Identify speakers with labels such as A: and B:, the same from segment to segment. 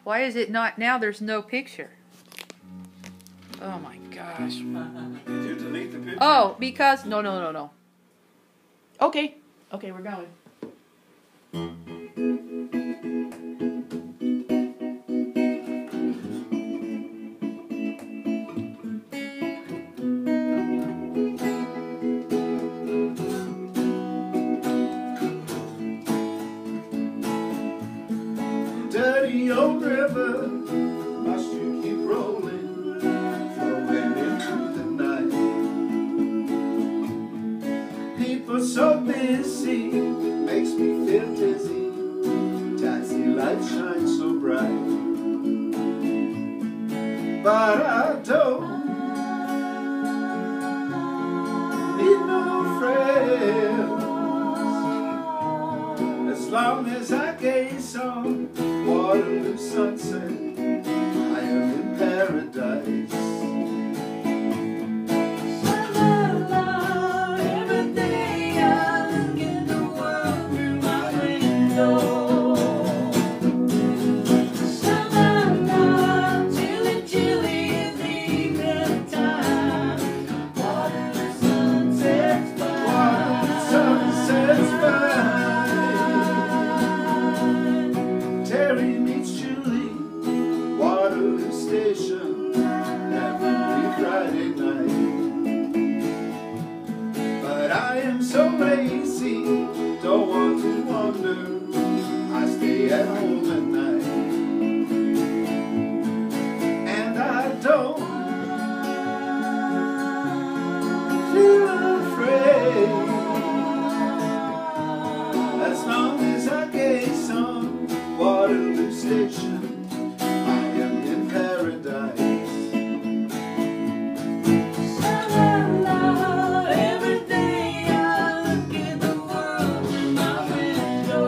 A: Why is it not now? There's no picture. Oh my gosh.
B: Did you delete the picture?
A: Oh, because no. Okay, we're going.
B: Dirty old river, must you keep rolling, flowing into the night? People so busy, makes me feel dizzy. Taxi lights shine so bright, but I don't need no friends. As long as I gaze on Waterloo sunset, I am in paradise.
C: Sha-la-la, every day I look at the world through my window. Sha-la-la, chilly, chilly is evening time. Waterloo sunset's fine.
B: Waterloo sunset's fine. Terry meets Julie, Waterloo Station, every Friday night. But I am so lazy, don't want to wander, I stay at home at night. And I don't feel afraid, as long as I gaze on Waterloo Station, I am in paradise.
C: Sha-la-la, every day I look at the world through my window.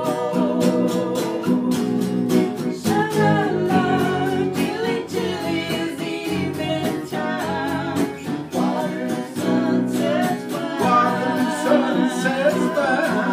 C: Sha-la-la, chilly, chilly is evening time. Waterloo sunset's fine.
B: Waterloo sunset's fine.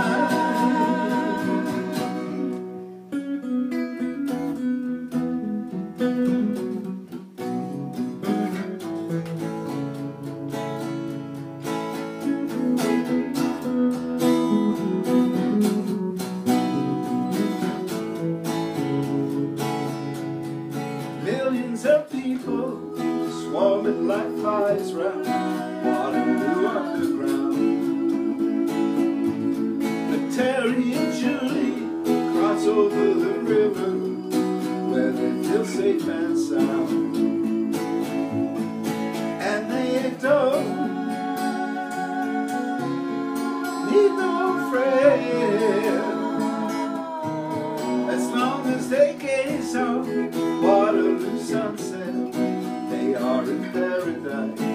B: Millions of people swarming like flies round Waterloo underground. But Terry and Julie cross over the river where they feel safe and sound. And they don't need no friend, as long as they gaze on Waterloo sunset, they are in paradise.